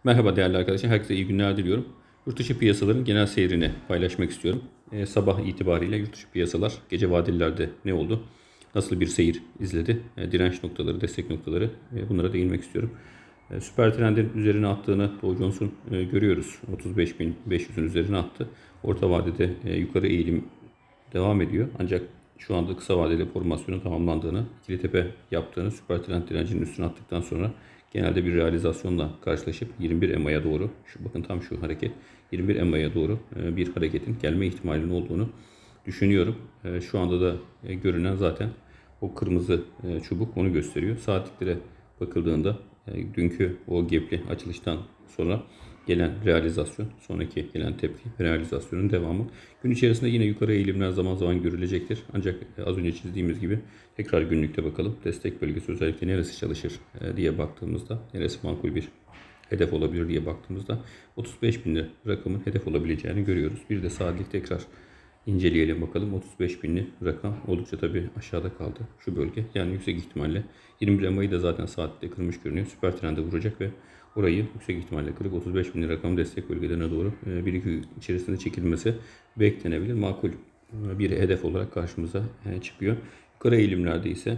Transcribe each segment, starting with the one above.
Merhaba değerli arkadaşlar, herkese iyi günler diliyorum. Yurt dışı piyasaların genel seyrini paylaşmak istiyorum. Sabah itibariyle yurt dışı piyasalar gece vadelilerde ne oldu? Nasıl bir seyir izledi? Direnç noktaları, destek noktaları, bunlara değinmek istiyorum. Süper trendin üzerine attığını Dow Jones'un görüyoruz. 35.500'ün üzerine attı. Orta vadede yukarı eğilim devam ediyor. Ancak şu anda kısa vadeli formasyonun tamamlandığını, ikili tepe yaptığını, süper trend direncinin üstüne attıktan sonra genelde bir realizasyonla karşılaşıp 21 EMA'ya doğru, bakın tam şu hareket 21 EMA'ya doğru bir hareketin gelme ihtimalinin olduğunu düşünüyorum. Şu anda da görünen zaten o kırmızı çubuk onu gösteriyor. Saatliklere bakıldığında dünkü o gap'li açılıştan sonra gelen realizasyon, sonraki gelen tepki realizasyonun devamı. Gün içerisinde yine yukarı eğilimler zaman zaman görülecektir. Ancak az önce çizdiğimiz gibi tekrar günlükte bakalım. Destek bölgesi özellikle neresi çalışır diye baktığımızda, neresi makul bir hedef olabilir diye baktığımızda 35.000'li rakamın hedef olabileceğini görüyoruz. Bir de saatlik tekrar inceleyelim bakalım. 35.000'li rakam oldukça tabi aşağıda kaldı şu bölge. Yani yüksek ihtimalle 21 EMA'yı da zaten saatte kırmış görünüyor. Süper trende vuracak ve orayı yüksek ihtimalle kırıp 35.000'li rakam destek bölgelerine doğru bir iki içerisinde çekilmesi beklenebilir. Makul bir hedef olarak karşımıza çıkıyor. Yukarı eğilimlerde ise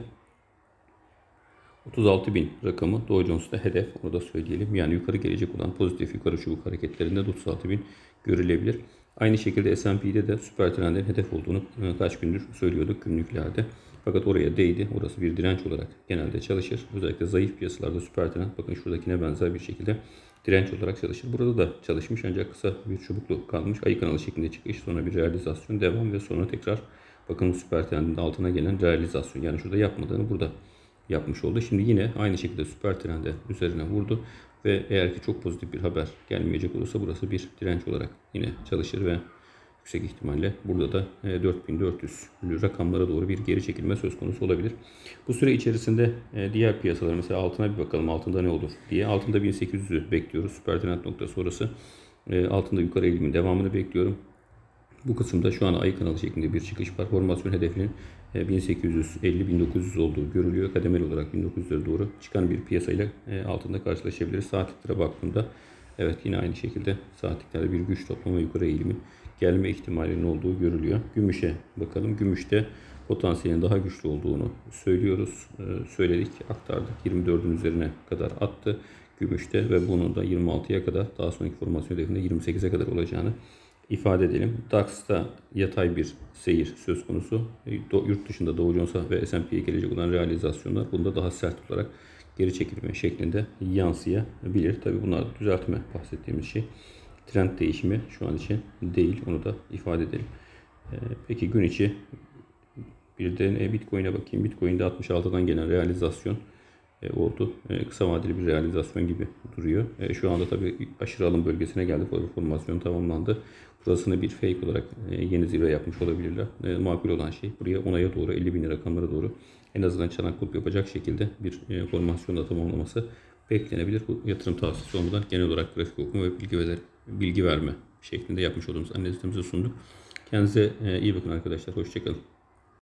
36.000 rakamı Dow Jones'ta hedef, onu da söyleyelim. Yani yukarı gelecek olan pozitif yukarı çubuk hareketlerinde 36.000 görülebilir. Aynı şekilde S&P'de de süper trendin hedef olduğunu kaç gündür söylüyorduk günlüklerde. Fakat oraya değdi. Orası bir direnç olarak genelde çalışır. Özellikle zayıf piyasalarda süper trend bakın şuradakine benzer bir şekilde direnç olarak çalışır. Burada da çalışmış ancak kısa bir çubuklu kalmış. Ayı kanalı şeklinde çıkış, sonra bir realizasyon, devam ve sonra tekrar bakın süper trendin altına gelen realizasyon. Yani şurada yapmadığını burada yapmış oldu. Şimdi yine aynı şekilde süper trende üzerine vurdu ve eğer ki çok pozitif bir haber gelmeyecek olursa burası bir direnç olarak yine çalışır ve yüksek ihtimalle burada da 4400'lü rakamlara doğru bir geri çekilme söz konusu olabilir. Bu süre içerisinde diğer piyasalar, mesela altına bir bakalım, altında ne olur diye. Altında 1800'ü bekliyoruz. Süper trend noktası orası. Altında yukarı eğilimin devamını bekliyorum. Bu kısımda şu an ay kanalı şeklinde bir çıkış var. Formasyon hedefinin 1850-1900 olduğu görülüyor. Kademeli olarak 1900'lere doğru çıkan bir piyasayla altında karşılaşabiliriz. Saatliklere baktığımda evet yine aynı şekilde saatliklerde bir güç toplama yukarı eğilimin gelme ihtimalinin olduğu görülüyor. Gümüşe bakalım. Gümüşte potansiyelin daha güçlü olduğunu söylüyoruz. Söyledik, aktardık. 24'ün üzerine kadar attı gümüşte ve bunun da 26'ya kadar, daha sonraki formasyon hedefinde 28'e kadar olacağını ifade edelim. DAX'ta yatay bir seyir söz konusu. Yurt dışında Dow Jones'a ve S&P'ye gelecek olan realizasyonlar bunda daha sert olarak geri çekilme şeklinde yansıyabilir. Tabii bunlar düzeltme bahsettiğimiz şey. Trend değişimi şu an için değil. Onu da ifade edelim. Peki gün içi bir de Bitcoin'e bakayım. Bitcoin'de 66'dan gelen realizasyon oldu. Kısa vadeli bir realizasyon gibi duruyor. Şu anda tabii aşırı alım bölgesine geldi. Formasyon tamamlandı. Burasını bir fake olarak yeni zirve yapmış olabilirler. Makul olan şey buraya onaya doğru, 50.000 rakamlara doğru en azından çanak kulp yapacak şekilde bir formasyonda tamamlaması beklenebilir. Bu yatırım tavsiyesi olmadan genel olarak grafik okuma ve bilgi verme şeklinde yapmış olduğumuz analizimizi sunduk. Kendinize iyi bakın arkadaşlar. Hoşçakalın.